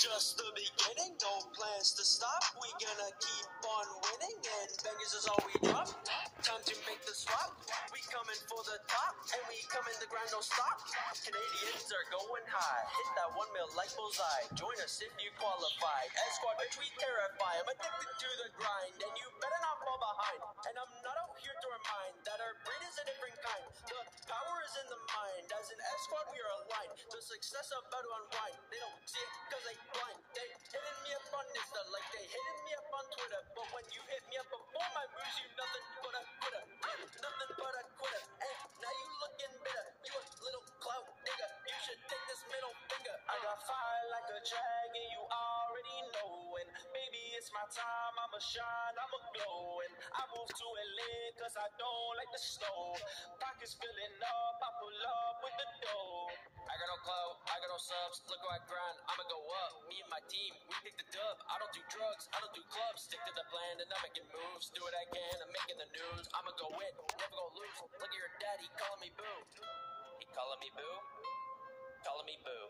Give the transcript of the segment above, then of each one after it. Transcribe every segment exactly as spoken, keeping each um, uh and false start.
just the beginning, no plans to stop. We gonna keep on winning, and bangers is all we drop. Time to make the swap. We coming for the top, and we coming the grind, don't stop. Canadians are going high. Hit that one mil like bullseye. Join us if you qualify. S squad, bitch, we terrify. I'm addicted to the grind, and you better not fall behind. And I'm not out here to remind that our breed is a different kind. The power is in the mind. As an S squad, we are aligned. The success about to unwind. They don't see it cause they blind. They hitting me up on Insta like they hitting me up on Twitter. But when you hit me up before my moves, you nothing but a quitter. Nothing but a quitter. And now you looking bitter. You a little clout nigga. You should take this middle finger. I got fire like a dragon, you already know. And baby, it's my time. I'ma shine, I'ma glow. And I move to L A cause I don't like the snow. Pockets filling up, I pull up with the dough. I got no clout, I got no subs. Look how I grind, I'ma go up. Me and my team, we take the dub. I don't do drugs, I don't do clubs. Stick to the plan and I'm making moves. Do what I can, I'm making the news. I'ma go win, never gonna lose. Look at your daddy calling me boo. He calling me boo? Calling me boo.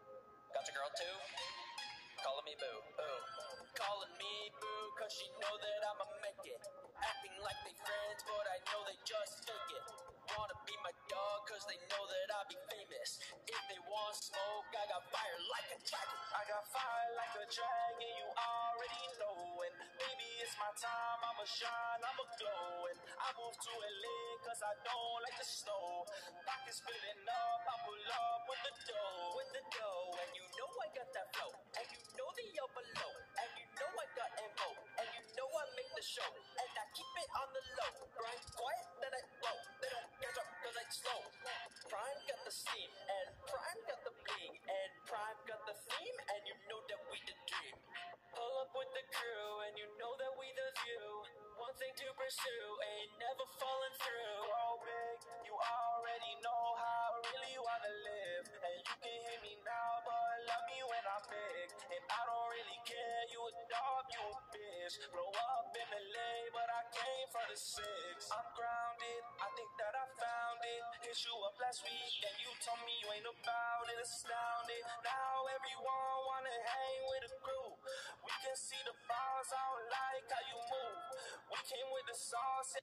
Got your girl too? Calling me boo. Boo. Calling me boo cause she know that I'ma make it. Acting like they friends but I know they just fake it. Wanna be my dog cause they know that I'll be famous. If they want smoke, I got fire like a dragon. I got fire like a dragon, you already know. And baby, it's my time, I'ma shine, I'ma glow. And I move to L A cause I don't like the snow. Pockets filling up, I pull up with the dough. With the dough, and you know I got that flow. And you know the up below. And you know I got M O. And you know I make the show. And I keep it on the low. Grind quiet, then I blow. They don't catch up cause I slow. Prime got the steam, and Prime got the bling, and Prime got the theme, and you know that we the dream. Pull up with the crew, and you know that we the view. One thing to pursue, ain't never falling through. Grow big, you already know how I really wanna live. And you can hear me now, but love me when I'm big. And I don't really care, you a dog, you a bitch. Grow up in L A, but I came from the six. I'm grounded, I think that I found it. Hit you up last week, and you told me you ain't about it. Astounded, now everyone wanna hang with a crew. We can see the bars, I don't like how you move. We came with the sauce,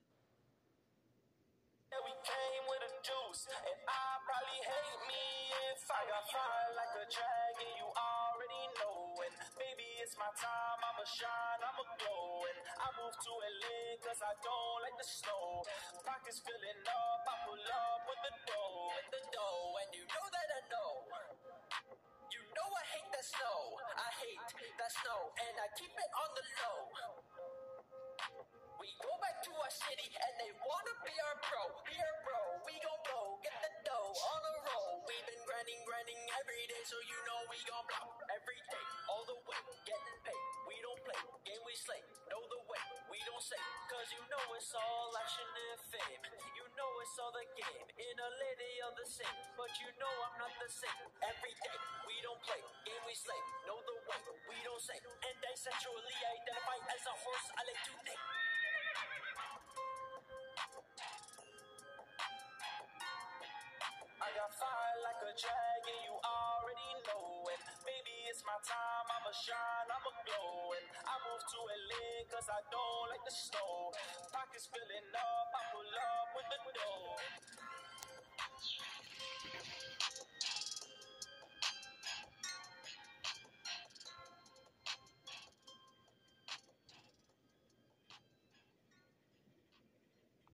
and we came with the juice. And I probably hate me if I got fire like a dragon, you already know. And baby, it's my time, I'ma shine, I'ma glow. And I move to L A cause I don't like the snow. Pockets filling up, I pull up with the dough. With the dough, and you know that I know. You know I hate that snow, I hate that snow, and I keep it on the low. We go back to our city and they wanna be our pro. Here bro, we gon' blow, get the dough on a roll. We've been grinding, grinding every day, so you know we gon' blow. Every day, all the way, getting paid. We don't play, game we slay. Know the way, we don't say. Cause you know it's all action and fame. You know it's all the game. In a lady of the same, but you know I'm not the same. Every day, we don't play, game we slay. Know the way, we don't say. And I sexually identify as a horse, I like to name. I got fire like a dragon, you already know. And baby, it's my time, I'ma shine, I'ma glow. And I move to L A cause I don't like the snow. Pockets filling up, I pull up with the dough.